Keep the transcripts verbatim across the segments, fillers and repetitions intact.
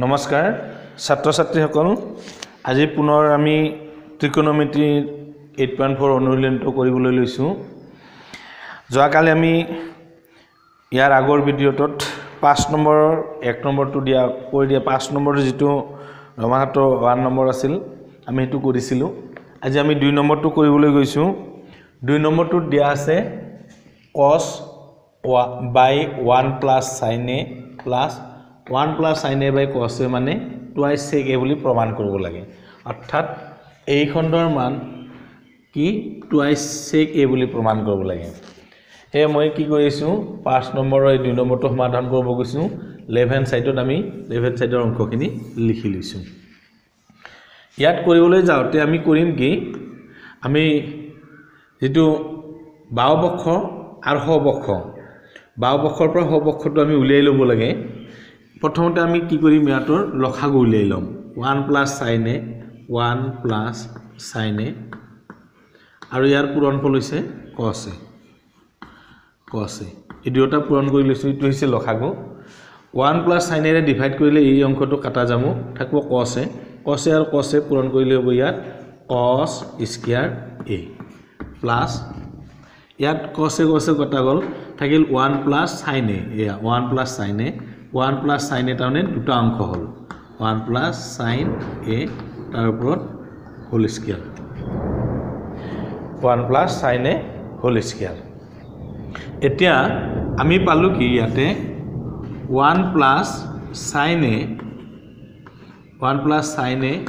নমস্কাৰ ছাত্ৰ ছাত্ৰীসকল আজি পুনৰ আমি ত্ৰিকোণমিতি eight point four অনুশীলনটো কৰিবলৈ লৈছো যোৱাকালি আমি ইয়াৰ আগৰ ভিডিঅ'টোত পাঁচ নম্বৰৰ এক নম্বৰটো দিয়া কৈ দিয়া পাঁচ নম্বৰৰ যেটো ৰমাহাত one নম্বৰ আছিল আমি হেতু কৰিছিলো আজি আমি দুই নম্বৰটো কৰিবলৈ গৈছো দুই নম্বৰটোত দিয়া আছে cos by one plus sin a plus one plus sin a by cos a মানে twice sec a বুলি প্ৰমাণ কৰিব লাগে অৰ্থাৎ এই খণ্ডৰ মান কি twice sec a বুলি প্ৰমাণ কৰিব লাগে হে মই কি কৰিছো পাঁচ নম্বৰৰ এই দুই নম্বৰটো সমাধান কৰিব গৈছো লেফট হ্যান্ড সাইডত আমি লেফট হ্যান্ড সাইডৰ অংকখিনি লিখি লৈছো ইয়াত কৰিবলৈ যাওতে আমি কৰিম কি আমি যেটো বাও পক্ষ আৰু হ পক্ষ বাও পক্ষৰ পৰা হ পক্ষটো আমি উলিয়াই লব লাগে প্ৰথমতে আমি কি কৰিম ইয়াতৰ লখাগু উলিয়াই লম one plus sin a one plus sin a আৰু ইয়াৰ পূৰণফল হৈছে cos a cos a এই দুটা পূৰণ কৰি লৈছো ইটো হৈছে লখাগু one plus sin a ৰে ডিভাইড কৰিলে এই অংকটো কাটা যাব থাকিব cos a cos a আৰু cos a পূৰণ কৰিলে হ'ব ইয়াত cos স্কয়াৰ a প্লাস ইয়াত cos a cos a কটা গল থাকিল one plus sin a এয়া one plus sin a one plus sin a তাउने দুটা অংক হল one plus sin a তাৰ ওপৰত whole square one plus sin a whole square এতিয়া আমি পালো কি ইয়াতে one plus sin a one plus sin a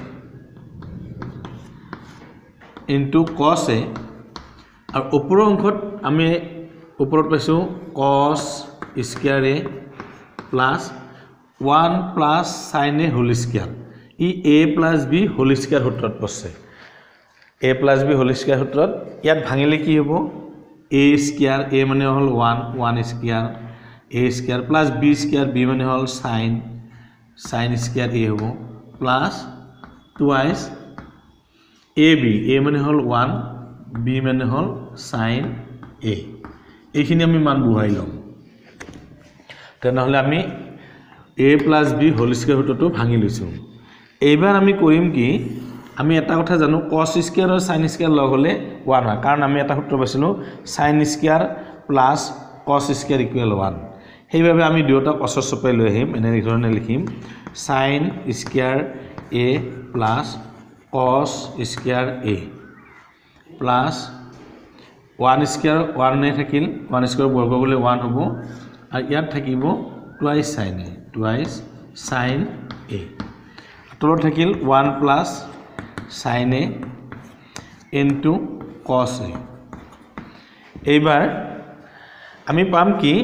into cos a আৰু ওপৰৰ অংকত আমি ওপৰত পাইছো cos square a plus one plus sin a whole square ই a plus b whole square সূত্ৰত পছে a plus b whole square সূত্ৰত ইয়াত ভাঙিলে কি হ'ব a square a মানে হল one one square a square plus b square b মানে হল sin sin square a হ'ব plus twice ab a মানে হল one b মানে হল sin a এইখিনি আমি মান বহাই লম তেনেহলে আমি a plus b whole square সূত্ৰটো ভাঙি লৈছো এইবাৰ আমি কৰিম কি আমি এটা কথা জানো cos square আৰু sin square লগ হলে one হয় কাৰণ আমি এটা সূত্ৰ পাইছিলো sin square plus cos square equal one সেইভাবে আমি দুটা cos চপাই লৈ আহিম এনে ধৰণে লিখিম sin square a plus cos square a plus one square one নে থাকিল one square বৰ্গ কৰিলে one হ'ব আৰু ইয়াত থাকিব twice sin a twice sin a তলত থাকিল one plus sin a into cos a এইবাৰ আমি পাম কি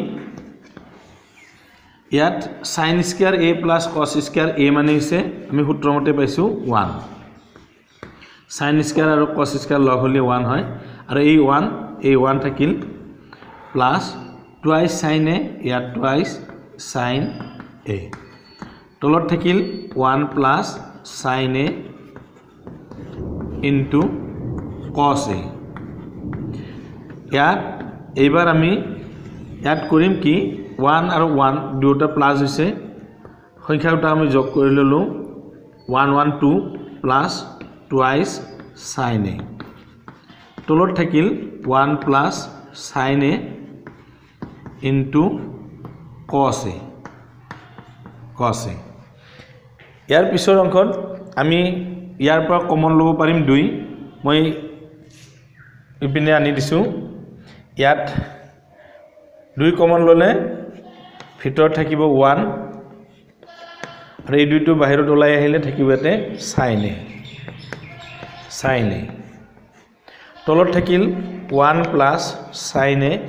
ইয়াত sin square a plus cos square a মানে হৈছে আমি সূত্ৰমতে পাইছো one sin square আৰু cos square লগ হলে one হয় আৰু এই one এই one থাকিল plus twice sin a ইয়াত twice sin a তলত থাকিল one plus sin a into cos a ইয়াত এইবাৰ আমি ইয়াত কৰিম কি one আৰু one দুটা প্লাস হৈছে সংখ্যাটা আমি যোগ কৰি ললো one one two plus twice sin a তলত থাকিল one plus sin a into cos a cos a ইয়াৰ পিছৰ অংকত আমি ইয়াৰ পৰা কমন লব পাৰিম দুই মই ইপিনে আনি দিছো ইয়াত দুই কমন ললে ভিতৰত থাকিব one আৰু এই দুইটো বাহিৰত ওলাই আহিলে থাকিব এতে sin a sin a তলত থাকিল one plus sin a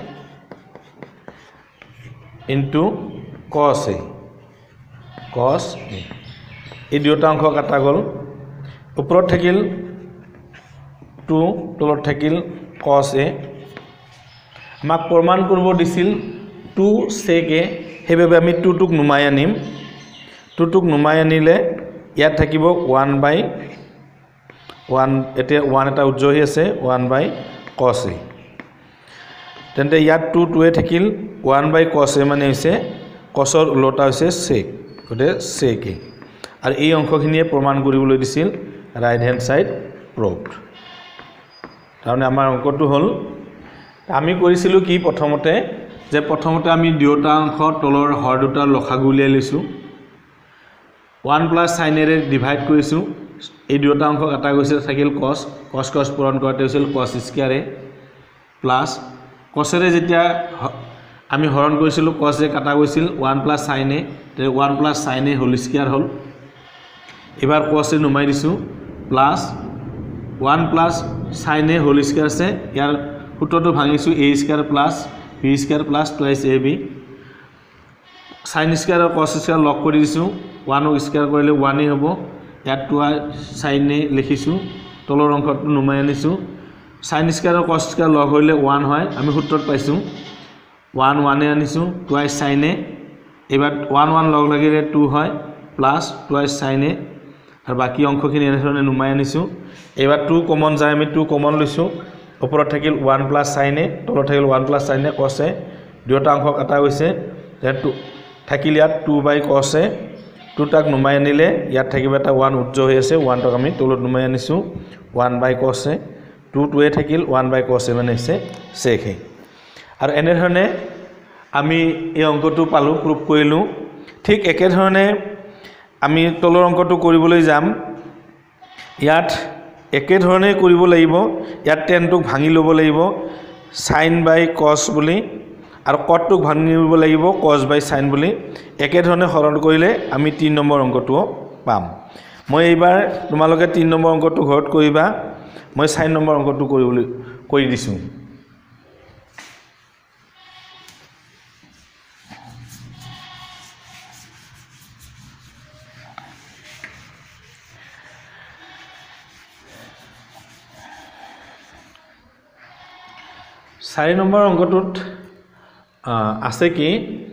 into cos a cos a এই দুটা অংক কাটা গল ওপৰত থাকিল two তলত থাকিল cos a আমাক প্ৰমাণ কৰিব দিছিল two sec a হেবে আমি two টুক নুমাই আনিম two টুক নুমাই আনিলে ইয়াত থাকিব one by one এতে one এটা উজ্জহি আছে one by cos a তেন্তে ইয়াত two two এ থাকিল one by cos a মানে হৈছে cos ৰ উলটা হৈছে sec গতে sec a আৰু এই অংশখিনিয়ে প্ৰমাণ কৰিবলৈ দিছিল ৰাইট হেণ্ড সাইড প্ৰুভড তাৰমানে আমাৰ অংকটো হ'ল আমি কৰিছিলোঁ কি প্ৰথমতে যে প্ৰথমতে আমি দুয়োটা অংশ তলৰ হৰ দুটাৰ লসাগু উলিয়াই লৈছোঁ one plus sin এৰে ডিভাইড কৰিছোঁ এই দুয়োটা অংশ কাটা গৈছে থাকিল cos cos cos পূৰণ কৰাতে হৈছিল cos square a plus cos এৰে যেতিয়া আমি হৰণ কৰিছিলোঁ cos এ কাটা গৈছিল one plus sin এ তে one plus sin a whole square হ'ল এবাৰ cos এ নুমাই দিছোঁ plus one plus sin a whole square আছে ইয়াৰ সূত্ৰটো ভাঙিছোঁ a square plus b square plus twice ab sin square আৰু cos স্কয়াৰ লগ কৰি দিছোঁ one স্কয়াৰ কৰিলে one এ হ'ব ইয়াত two sin এ লিখিছোঁ তলৰ অংশটো নুমাই আনিছোঁ sin স্কয়াৰ আৰু cos স্কয়াৰ লগ হ'লে one হয় আমি সূত্ৰত পাইছোঁ one one এ আনিছোঁ twice sin এ এবাৰ one one লগ লাগিলে two হয় প্লাস twice sin এ আৰু বাকি অংশখিনি এনেধৰণে নুমাই আনিছোঁ এবাৰ two কমন যায় আমি two কমন লৈছোঁ ওপৰত থাকিল one plus sin এ তলত থাকিল one plus sin এ cos এ দুয়োটা অংশ কাটা গৈছে যেটো থাকিল ইয়াত two by cos A two টাক নুমাই আনিলে ইয়াত থাকিব এটা one উজ্জ হৈ আছে one টাক আমি তলত নুমাই আনিছোঁ one by cos A two two এ থাকিল one by cos এ মানে আছে sec এ আৰু এনে ধৰণে আমি এই অংকটো পালো প্ৰুফ কৰিলো ঠিক একে ধৰণে আমি তলৰ অংকটো কৰিবলৈ যাম ইয়াত একে ধৰণে কৰিব লাগিব ইয়াত tan টোক ভাঙি ল'ব লাগিব sin by cos বুলি আৰু cot টোক ভাঙি ল'ব লাগিব cos by sin বুলি একে ধৰণে হৰণ কৰিলে আমি তিন নম্বৰ অংকটো পাম মই এইবাৰ তোমালোকে তিন নম্বৰ অংকটো ঘৰত কৰিবা মই চাৰি নম্বৰ অংকটো কৰিবলৈ কৰি দিছোঁ চাৰি নম্বৰ অংকটোত আছে কি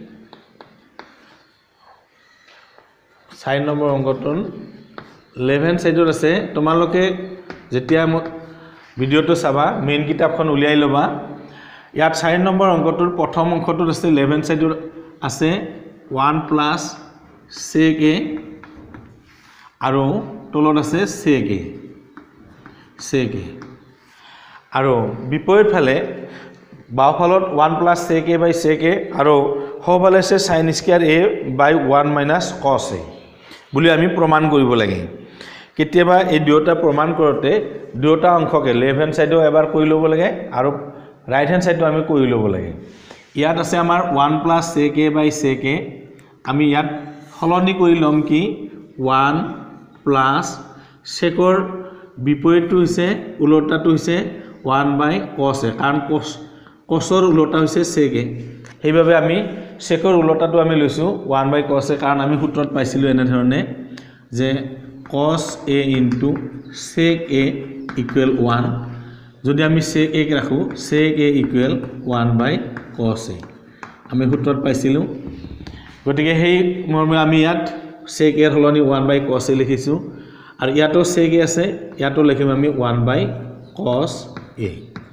চাৰি নম্বৰ অংকটোত left hand সাইডত আছে তোমালোকে যেতিয়া ভিডিওটো চাবা মেইন কিতাপখন উলিয়াই লবা ইয়াত চাৰি নম্বৰ অংকটোৰ প্ৰথম অংশটোত আছে left hand সাইডত আছে one plus sec a আৰু তলত আছে sec a sec a আৰু বিপৰীত ফালে বাওফালত one plus sec a by sec a আৰু সোঁফালে আছে sin square a by one minus cos a বুলি আমি প্ৰমাণ কৰিব লাগে কেতিয়াবা এই দুটা প্ৰমাণ কৰোতে দুটা অংশকে লেফট হ্যান্ড সাইডও এবাৰ কৰি ল'ব লাগে আৰু ৰাইট হ্যান্ড সাইডও আমি কৰি ল'ব লাগে ইয়াত আছে আমাৰ one plus sec a by sec a আমি ইয়াত হলনি কৰি লম কি one plus secৰ বিপৰীতটো হৈছে উল্টাটো হৈছে one by cos a কাৰণ cos cosৰ উল্টা হৈছে sec a সেইভাবে আমি secৰ উল্টাটো আমি লৈছো one by cos a কাৰণ আমি সূত্ৰত পাইছিলো এনে ধৰণে যে cos a into sec a equal one যদি আমি sec a ৰাখো sec a equal one by cos a আমি সূত্ৰত পাইছিলো গতিকে সেই মৰ্মে আমি ইয়াত sec a হলনি one by cos a লিখিছো আৰু ইয়াতো sec a আছে ইয়াতো লিখিম আমি one by cos a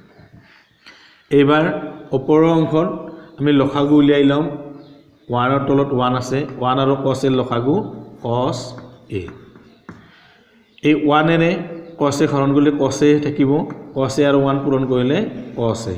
এবাৰ ওপৰৰ অংশত আমি লসাগু উলিয়াই লম one ৰ তলত one আছে one আৰু cos এৰ লসাগু cos a এই one এৰে cos a হৰণ কৰিলে cos a থাকিব cos a আৰু one পূৰণ কৰিলে cos a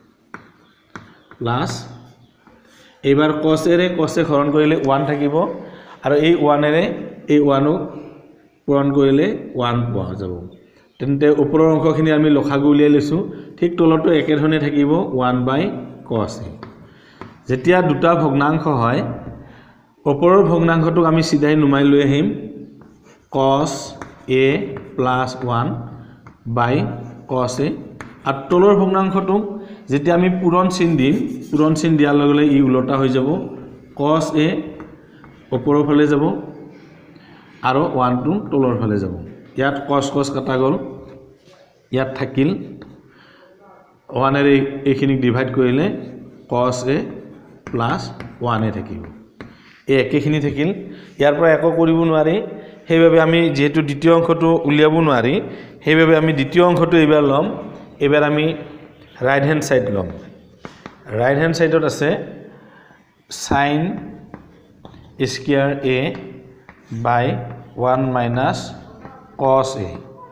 প্লাস এবাৰ cos a ৰে cos a হৰণ কৰিলে one থাকিব আৰু এই one এৰে এই one ক পূৰণ কৰিলে one পোৱা যাব তেন্তে ওপৰৰ অংশখিনি আমি লসাগু উলিয়াই লৈছো ঠিক তলটো একে ধৰণে থাকিব one by cos a যেতিয়া দুটা ভগ্নাংশ হয় ওপৰৰ ভগ্নাংশটো আমি সিধাই নুমাই লৈ আহিম cos a plus one by cos a আৰু তলৰ ভগ্নাংশটো যেতিয়া আমি পূৰণ চিন দিম পূৰণ চিন দিয়াৰ লগে লগে ই উল্টা হৈ যাব cos a ওপৰৰ ফালে যাব আৰু one টো তলৰ ফালে যাব ইয়াত cos cos কাটা গল ইয়াত থাকিল one এৰে এইখিনিক ডিভাইড কৰিলে cos a plus one এ থাকিব এই একেখিনি থাকিল ইয়াৰ পৰা একো কৰিব নোৱাৰি সেইভাবে আমি যেহেতু দ্বিতীয় অংশটো উলিয়াব নোৱাৰি সেইভাবে আমি দ্বিতীয় অংশটো এবাৰ লম এবাৰ আমি রাইট হ্যান্ড সাইড লম রাইট হ্যান্ড সাইডত আছে sin square a by one minus cos a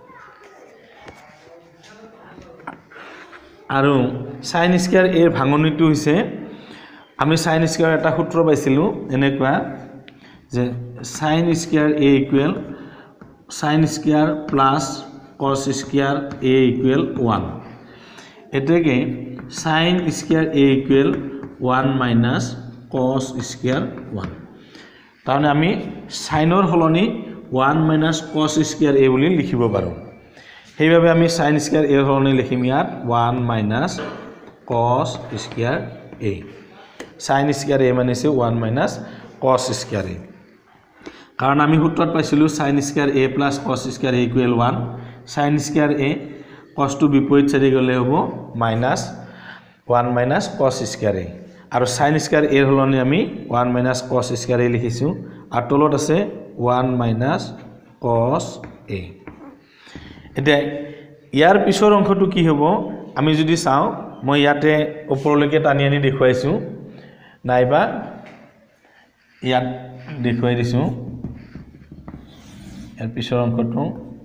আৰু সাইন স্কয়াৰ এৰ ভাঙনিটো হৈছে আমি সাইন স্কয়াৰ এটা সূত্র পাইছিলো এনেকুৱা যে sin square a equal sin square plus cos square a equal one এতেকে sin square a equal one minus cos square one তাহলে আমি সাইনৰ হলনি one minus cos square a বুলি লিখিব পাৰো সেইভাবে আমি সাইন স্কয়াৰ এ হলনি লিখিম ইয়াত one minus cos square a sin square a মানে one minus cos square a কাৰণ আমি সূত্ৰত পাইছিলো sin square a plus cos square a equal one sin square a cos to বিপৰীত চাৰি গলে হ'ব minus one minus cos square a আৰু sin স্কয়াৰ এ হলনি আমি one minus cos square a লিখিছো আৰু তলত আছে ওৱান মাইনাছ cos এ এতিয়া ইয়াৰ পিছৰ অংশটো কি হ'ব আমি যদি চাও মই ইয়াতে ওপৰলৈকে টানি আনি দেখুৱাইছো নাইবা ইয়াত দেখুৱাই দিছো ইয়াৰ পিছৰ অংশটো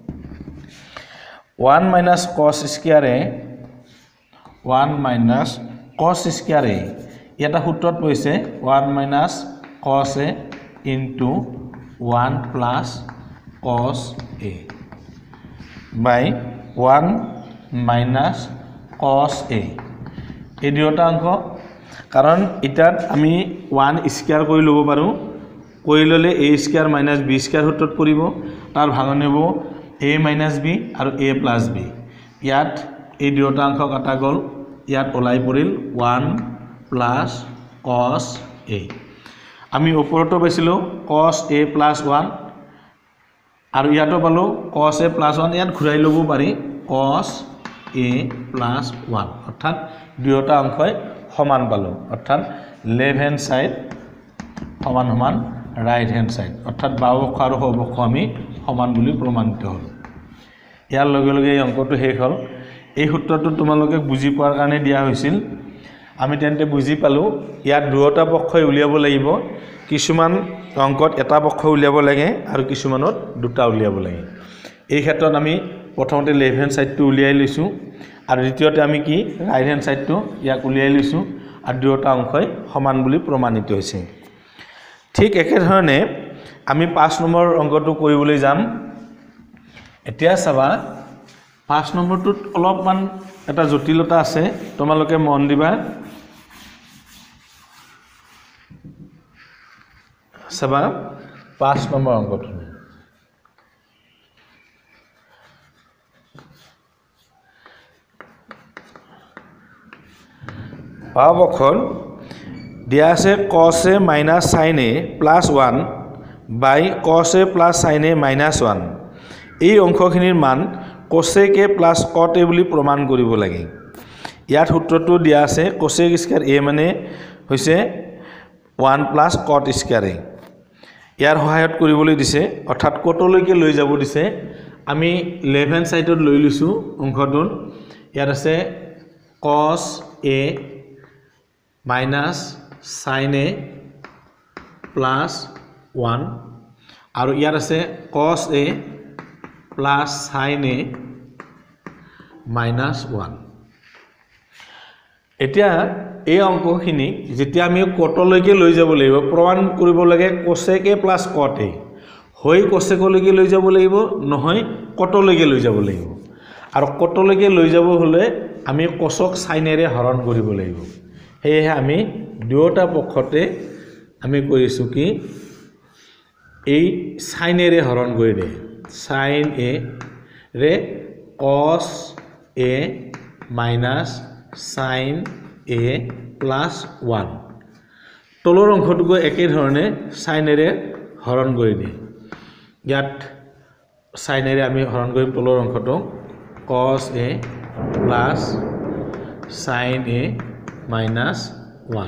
one minus cos square a one minus cos square a এটা সূত্ৰত কৈছে one minus cos a into one plus cos a by one minus cos a এই দুটা অংশ কাৰণ ইটাত আমি ওৱান স্কয়াৰ কৰি লব পাৰো কৰি ললে a square minus b square সূত্ৰত পৰিব তাৰ ভাঙনি হ'ব a minus b আৰু a plus b ইয়াত এই দুটা অংশ কাটা গল ইয়াত ওলাই পৰিল ওৱান plus cos a আমি ওপৰটো পাইছিলো cos a plus ওৱান আৰু ইয়াতো পালো cos a plus ওৱান ইয়াত ঘূৰাই লব পাৰি cos a plus ওৱান অৰ্থাৎ দুটা অংশই সমান পালো অৰ্থাৎ লেফট হ্যান্ড সাইড সমান সমান রাইট হ্যান্ড সাইড অর্থাৎ বাও পক্ষ আৰু সো পক্ষ আমি সমান বুলি প্ৰমাণিত হল ইয়াৰ লগে লগে এই অংকটো শেষ হল এই সূত্ৰটো তোমালোকে বুজি পোৱাৰ কাৰণে দিয়া হৈছিল আমি তেন্তে বুজি পালো ইয়াত দুটা পক্ষই উলিয়াব লাগিব কিছুমান অংকত এটা পক্ষ উলিয়াব লাগে আৰু কিছুমানত দুটা উলিয়াব লাগে এই ক্ষেত্ৰত আমি প্ৰথমতে লেফট হ্যান্ড সাইডটো উলিয়াই লৈছো আৰু দ্বিতীয়তে আমি কি ৰাইট হ্যান্ড সাইডটো ইয়াক উলিয়াই লৈছো আৰু দুটা অংশই সমান বুলি প্ৰমাণিত হৈছে ঠিক একে ধৰণে আমি পাঁচ নম্বৰ অংকটো কৰিবলৈ যাম এতিয়া চাবা পাঁচ নম্বৰটোত অলপমান এটা জটিলতা আছে তোমালোকে মন দিবা চাবা পাঁচ নম্বৰ অংকটো বাও পক্ষত দিয়া আছে cos a minus sin a plus one by cos a plus sin a minus one এই অংশখিনিৰ মান cosec a plus cot a বুলি প্ৰমাণ কৰিব লাগে ইয়াত সূত্ৰটো দিয়া আছে cosec স্কয়াৰ a মানে হৈছে one plus cot square a ইয়াৰ সহায়ত কৰিবলৈ দিছে অৰ্থাৎ কটলৈকে লৈ যাব দিছে আমি লেফট হ্যান্ড সাইডত লৈ লৈছো অংশটোত ইয়াত আছে cos a minus sin a plus one আৰু ইয়াত আছে cos a plus sin a minus one এতিয়া এই অংকখিনি যেতিয়া আমি কটলৈকে লৈ যাব লাগিব প্ৰমাণ কৰিব লাগে cosec a plus cot a হৈ cosecলৈকে লৈ যাব লাগিব নহয় কটলৈকে লৈ যাব লাগিব আৰু কটলৈকে লৈ যাব হলে আমি cosক sin এৰে হৰণ কৰিব লাগিব হেহে আমি দুটা পক্ষতে আমি কৰিছো কি এই sin এৰে হৰণ কৰি দে sin a ৰে cos a minus sin a plus one তলৰ অংশটোকে একে ধৰণে sin এৰে হৰণ কৰি দে ইয়াত sin এৰে আমি হৰণ কৰিম তলৰ অংশটো cos a plus sin a minus one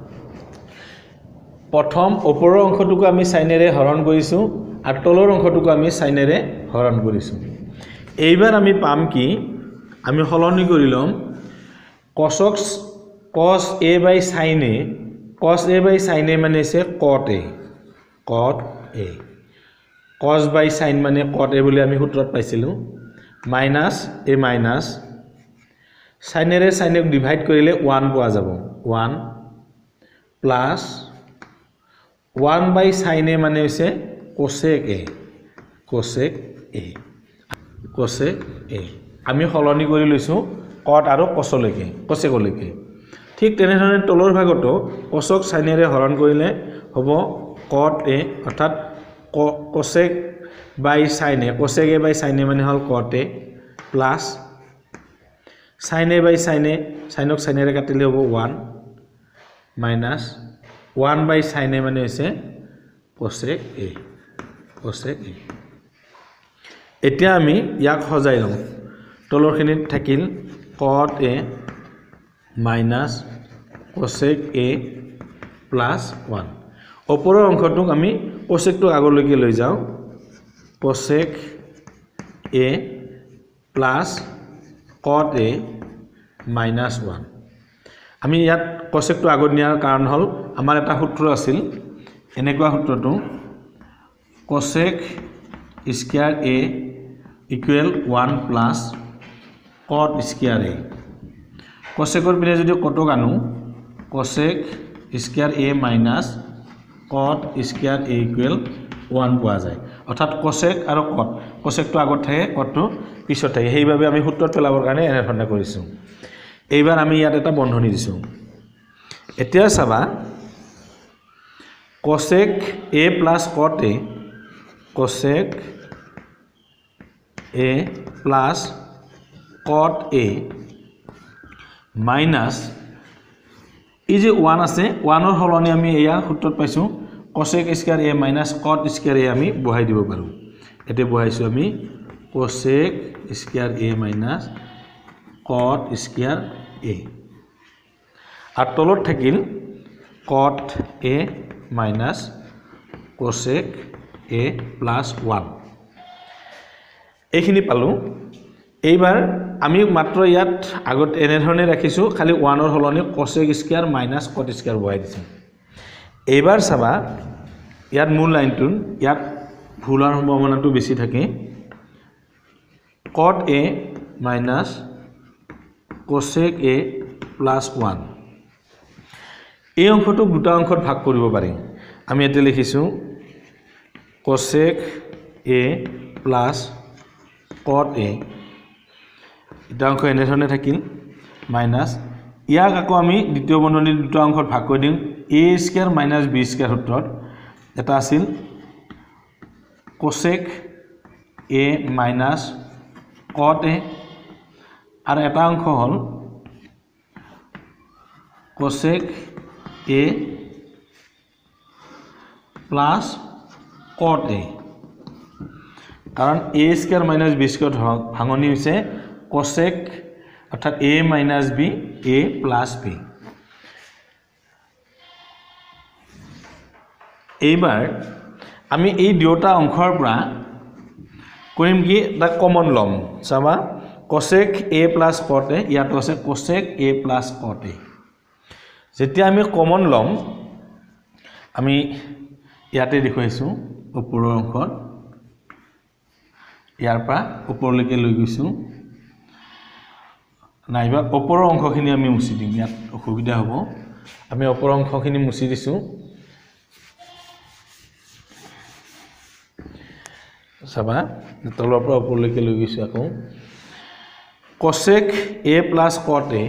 প্ৰথম ওপৰৰ অংশটোক আমি sin এৰে হৰণ কৰিছো আৰু তলৰ অংশটোক আমি sin এৰে হৰণ কৰিছো এইবাৰ আমি পাম কি আমি হলনি কৰি লম cosx cos a by sin a cos a by sin a মানে আছে cot a cot a cos by sin মানে cot a বুলি আমি সূত্ৰত পাইছিলোঁ মাইনাছ a মাইনাছ সাইনেৰে সাইনক ডিভাইড কৰিলে one পোৱা যাব one plus one by sin a মানে হৈছে cosec a cosec a cosec a আমি হলনি কৰি লৈছো cot আৰু cos লৈকে cosec লৈকে ঠিক তেনেধৰণে তলৰ ভাগটো cosক সাইনেৰে হৰণ কৰিলে হ'ব cot a অৰ্থাৎ cosec by sin a cosec a by sin a মানে হল cot a plus sin a by sin a sinক সাইনেৰে কাটিলে হ'ব one minus one by sin a মানে হৈছে cosec a cosec a এতিয়া আমি ইয়াক সজাই লম তলৰখিনিত থাকিল cot a minus cosec a plus one ওপৰৰ অংশটোক আমি cosec টো আগলৈকে লৈ যাও cosec a plus cot a minus one আমি ইয়াত cosec টো আগত নিয়াৰ কাৰণ হল আমাৰ এটা সূত্ৰ আছিল এনেকুৱা সূত্ৰটো cosec square a equal one plus cot square a cosec or পিনে যদি কটক আনো cosec square a minus cot square a equal one পোৱা যায় অৰ্থাৎ cosec আৰু cot cosec টো আগত থাকে cot টো পিছত থাকে সেইভাবে আমি সূত্ৰত পেলাবৰ কাৰণে এনে ধৰণে কৰিছো এইবাৰ আমি ইয়াত এটা বন্ধনী দিছো এতিয়া চাবা cosec a plus cot a cosec a plus cot a minus এই যে one আছে one ৰ হলনি আমি এয়া সূত্ৰত পাইছো cosec square a minus cot square a আমি বহাই দিব পাৰো এতে বহাইছো আমি cosec square a minus cot square a আর তলত থাকিল cot a minus cosec a plus one এইখিনি পালো এইবাৰ আমি মাত্ৰ ইয়াত আগত এনে ধৰণে ৰাখিছো খালি one ৰ হলনি cosec square minus cot square বহাই দিছো এইবাৰ চাবা ইয়াত মূল লাইনটো ইয়াত ভুলৰ সম্ভাৱনাটো বেছি থাকে cot a minus cosec a plus one এই অংশটো দুটা অংশত ভাগ কৰিব পাৰি আমি এতে লিখিছো cosec a plus cot a এটা অংশ এনে ধৰণে থাকিল মাইনাস ইয়াক আকৌ আমি দ্বিতীয় বন্ধনীৰ দুটা অংশত ভাগ কৰি দিম a square minus b square সূত্ৰত এটা আছিল cosec a minus cot a আর এটা অংশ হল cosec a plus cot a কারণ a square minus b square ভাঙনি হৈছে cosec অর্থাৎ a minus b a plus b এইবাৰ আমি এই দুটা অংশৰ পৰা কৰিম কি এটা কমন লম চাবা cosec a plus cot a ইয়াত আছে cosec a plus cot a যেতিয়া আমি কমন লম আমি ইয়াতে দেখুৱাইছো ওপৰৰ অংশত ইয়াৰ পৰা ওপৰলৈকে লৈ গৈছো নাইবা ওপৰৰ অংশখিনি আমি মুছি দিম ইয়াত অসুবিধা হ'ব আমি ওপৰৰ অংশখিনি মুছি দিছো চাবা তলৰ পৰা ওপৰলৈকে লৈ গৈছো আকৌ cosec a plus cot a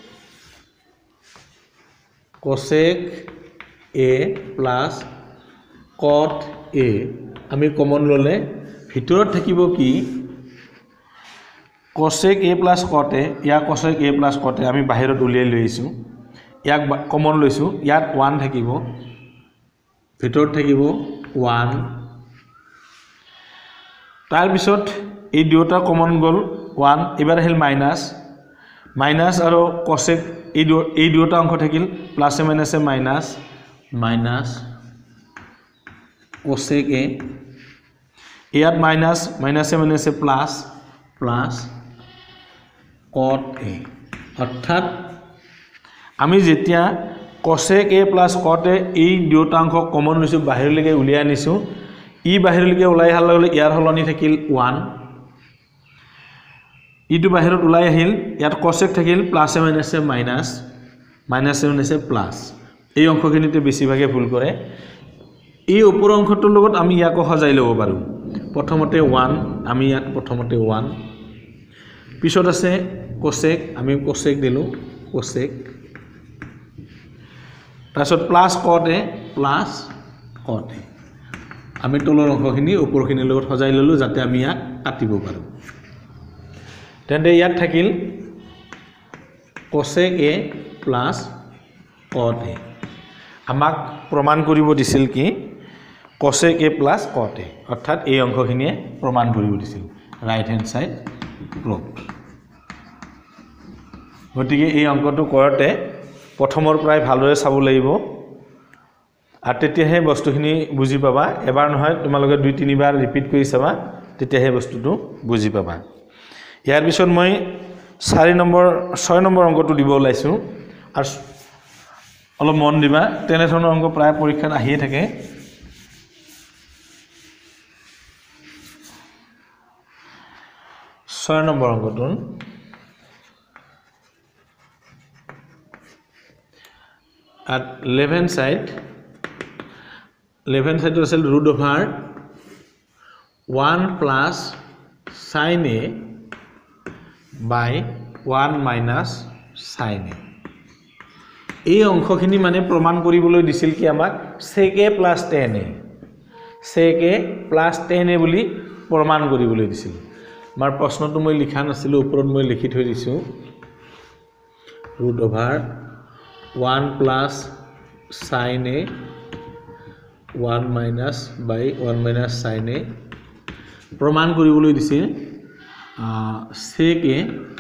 cosec a plus cot a আমি কমন ললে ভিতৰত থাকিব কি cosec a plus cot a ইয়া cosec a plus cot a আমি বাহিৰত উলিয়াই লৈছো ইয়াক কমন লৈছো ইয়াত one থাকিব ভিতৰত থাকিব one তাৰ পিছত এই দুটা কমন গল one এবাৰ হেল মাইনাস মাইনাস আৰু cosec এই এই দুটা অংশ থাকিল plus a minus a minus minus cosec a ইয়াত minus minus a minus a plus plus cot a অর্থাৎ আমি যেতিয়া cosec a plus cot a এই দুটা অংশ কমন লৈছো বাহিৰলৈকে উলিয়াই আনিছো ই বাহিৰলৈকে ওলাই অহাৰ লগে লগে ইয়াৰ সলনি থাকিল ওৱান ইটো বাহিৰত ওলাই আহিল ইয়াত cosec থাকিল plus a minus a minus minus a minus a plus এই অংশখিনিতে বেছিভাগে ভুল কৰে এই ওপৰ অংশটোৰ লগত আমি ইয়াক সজাই ল'ব পাৰোঁ প্ৰথমতে ওৱান আমি ইয়াত প্ৰথমতে ওৱান পিছত আছে cosec আমি cosec দিলোঁ cosec তাৰপিছত plus cot a plus cot a আমি তলৰ অংশখিনি ওপৰখিনিৰ লগত সজাই ল'লোঁ যাতে আমি ইয়াক কাটিব পাৰোঁ তেন্তে ইয়াত থাকিল cosec a plus cot a আমাক প্ৰমাণ কৰিব দিছিল কি cosec a plus cot a অৰ্থাৎ এই অংশখিনিয়ে প্ৰমাণ কৰিব দিছিল ৰাইট হেণ্ড সাইড প্ৰুফ গতিকে এই অংকটো কৰতে প্ৰথমৰ প্ৰায় ভালদৰে চাব লাগিব আৰু তেতিয়াহে বস্তুখিনি বুজি পাবা এবাৰ নহয় তোমালোকে দুই তিনিবাৰ ৰিপিট কৰি চাবা তেতিয়াহে বস্তুটো বুজি পাবা ইয়াৰ পিছত মই চাৰি নম্বৰ ছয় নম্বৰ অংকটো দিব ওলাইছোঁ আৰু অলপ মন দিবা তেনেধৰণৰ অংক প্ৰায় পৰীক্ষাত আহিয়ে থাকে ছয় নম্বৰ অংকটো at left hand side left hand side is root over one plus sin a by one minus sin a এই অংশখিনি মানে প্ৰমাণ কৰিবলৈ দিছিল কি আমাক sec a plus tan a sec a plus tan a বুলি প্ৰমাণ কৰিবলৈ দিছিল মাৰ প্ৰশ্নটো মই লিখা নাছিল ওপৰত মই লিখি থৈ দিছো root over one plus sin a one minus by one minus sin a প্ৰমাণ কৰিবলৈ দিছিল sec a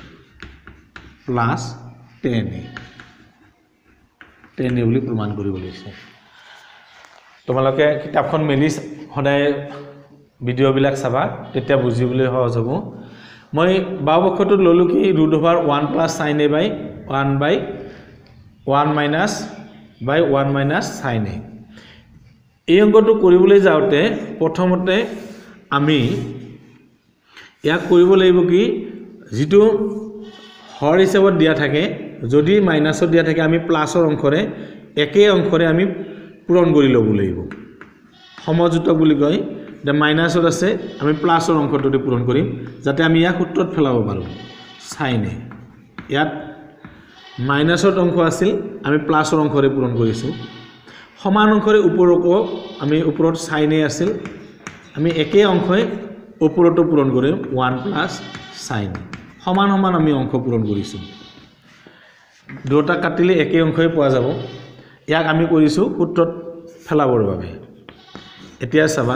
plus tan a tan a বুলি প্ৰমাণ কৰিবলৈ দিছে তোমালোকে কিতাপখন মেলি সদায় ভিডিঅ'বিলাক চাবা তেতিয়া বুজিবলৈ সহজ হ'ব মই বাওপক্ষটো ললো কি root over one plus sin a by one by one minus by one minus sin a এই অংকটো কৰিবলৈ যাওতে প্ৰথমতে আমি ইয়াক কৰিব লাগিব কি যেটো হৰ হিচাপত দিয়া থাকে যদি মাইনাসত দিয়া থাকে আমি প্লাসৰ অংশৰে একে অংশৰে আমি পূৰণ কৰি ল'ব লাগিব সমযোজক বুলি কয় যে মাইনাসত আছে আমি প্লাসৰ অংশটোতে পূৰণ কৰিম যাতে আমি ইয়াক সূত্ৰত ফেলাব পাৰো sin a ইয়াত মাইনাসৰ অংশ আছিল আমি প্লাসৰ অংশৰে পূৰণ কৰিছো সমান অংশৰে ওপৰকো আমি ওপৰত sin a আছিল আমি একে অংশই ওপৰটো পূৰণ কৰিম one plus sin সমান সমান আমি অংশ পূৰণ কৰিছো দুটা কাটিলে একে অংশই পোৱা যাব ইয়াক আমি কৰিছো সূত্ৰত ফেলাবৰ বাবে এতিয়া চাবা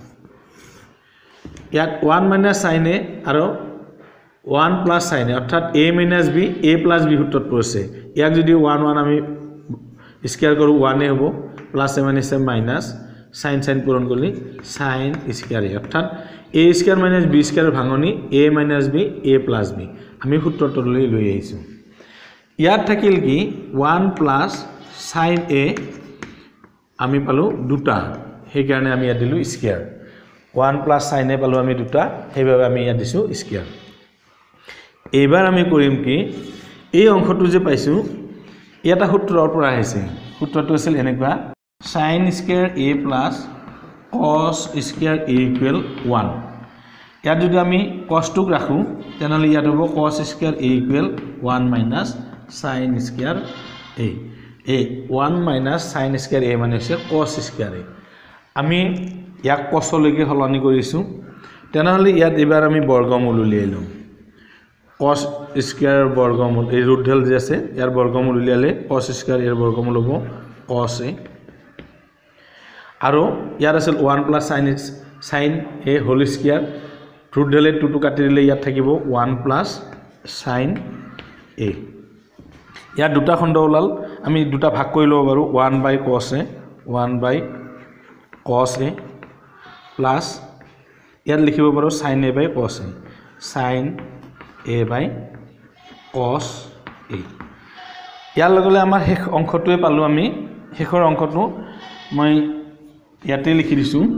ইয়াক one minus sin a আৰু one plus sin a অৰ্থাৎ a minus b a plus b সূত্ৰত পৰিছে ইয়াক যদি one one আমি স্কয়াৰ কৰো one এ হ'ব plus a minus a minus sin sin পূৰণ কৰিলে sin স্কয়াৰ অৰ্থাৎ a square minus b square ভাঙনি a minus b a plus b আমি সূত্ৰটোলৈ লৈ আহিছো ইয়াত থাকিল কি one plus sin a আমি পালো দুটা সেই কাৰণে আমি ইয়াত দিলো square one plus sin a পালো আমি দুটা সেইভাবে আমি ইয়াত দিছো স্কয়াৰ এবাৰ আমি কৰিম কি এই অংশটো যে পাইছো এটা সূত্ৰৰ পৰা আহিছে সূত্ৰটো আছিল এনেকুৱা sin square a plus cos square a equal one ইয়াত যদি আমি cos টোক ৰাখো তেনেহলে ইয়াত হ'ব cos square a equal one minus sin square a a one minus sin square a মানে হৈছে cos square a আমি ইয়াক cos লৈকে হলনি কৰিছো তেনেহলে ইয়াত এবাৰ আমি বৰ্গমূল উলিয়াই লম cos square বৰ্গমূল এই ৰুট ধেল যে আছে ইয়াৰ বৰ্গমূল উলিয়ালে cos square এর বৰ্গমূল হ'ব cos a আৰু ইয়াৰ আছিল one plus sin sin a whole square root ধেলে two to কাটি দিলে ইয়াত থাকিব one plus sin a ইয়াৰ দুটা খণ্ড ওলাল আমি দুটা ভাগ কৰি লব পাৰো one by cos a one by cos a plus ইয়াত লিখিব পাৰো sin a by cos a sin a by cos a ইয়াৰ লগলে আমাৰ শেষ অংশটোৱে পালো আমি শেষৰ অংশটো মই ইয়াতে লিখি দিছো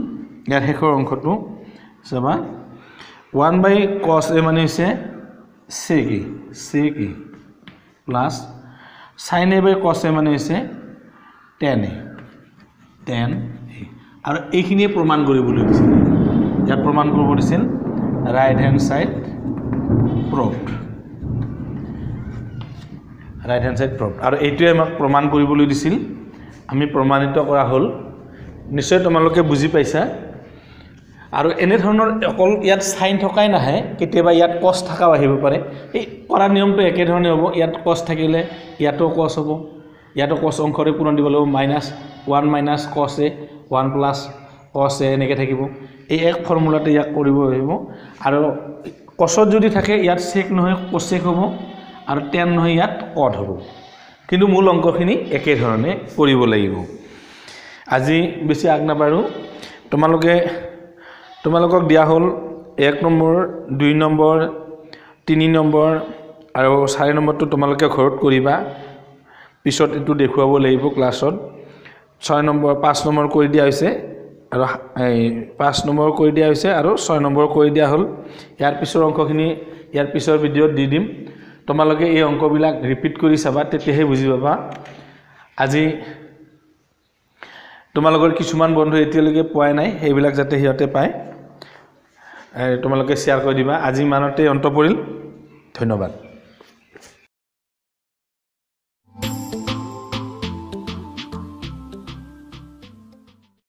ইয়াৰ শেষৰ অংশটো চাবা ওৱান বাই কছ এ মানে হৈছে sec a sec a plus sin a by cos a মানে হৈছে tan a tan a আৰু এইখিনিয়ে প্ৰমাণ কৰিবলৈ দিছিল ইয়াত প্ৰমাণ কৰিব দিছিল right hand side proved right hand side proved আৰু এইটোৱে আমাক প্ৰমাণ কৰিবলৈ দিছিল আমি প্ৰমাণিত কৰা হ'ল নিশ্চয় তোমালোকে বুজি পাইছা আৰু এনে ধৰণৰ অকল ইয়াত সাইন থকাই নাহে কেতিয়াবা ইয়াত cos থাকাও আহিব পাৰে এই কৰা নিয়মটো একে ধৰণে হ'ব ইয়াত cos থাকিলে ইয়াতো cos হ'ব ইয়াতো cos অংশৰে পূৰণ দিব লাগিব minus one minus cos a one plus cos a এনেকে থাকিব এই এক ফৰ্মুলাতে ইয়াক কৰিব লাগিব আৰু cosত যদি থাকে ইয়াত sec নহয় cosec হ'ব আৰু tan নহয় ইয়াত cot হ'ব কিন্তু মূল অংকখিনি একে ধৰণে কৰিব লাগিব আজি বেছি আগ নাবাৰো তোমালোকে তোমালোকক দিয়া হ'ল এক নম্বৰ দুই নম্বৰ তিনি নম্বৰ আৰু চাৰি নম্বৰটো তোমালোকে ঘৰত কৰিবা পিছত এটো দেখুৱাব লাগিব ক্লাছত ছয় নম্বৰ পাঁচ নম্বৰ কৰি দিয়া হৈছে আৰু এই পাঁচ নম্বৰ কৰি দিয়া হৈছে আৰু ছয় নম্বৰ কৰি দিয়া হ'ল ইয়াৰ পিছৰ অংকখিনি ইয়াৰ পিছৰ ভিডিঅ'ত দি দিম তোমালোকে এই অংকবিলাক ৰিপিট কৰি চাবা তেতিয়াহে বুজি পাবা আজি তোমালোকৰ কিছুমান বন্ধু এতিয়ালৈকে পোৱা নাই সেইবিলাক যাতে হিয়তে পায় তোমালোকে শেয়াৰ কৰি দিবা আজি মানতে অন্ত পৰিল ধন্যবাদ।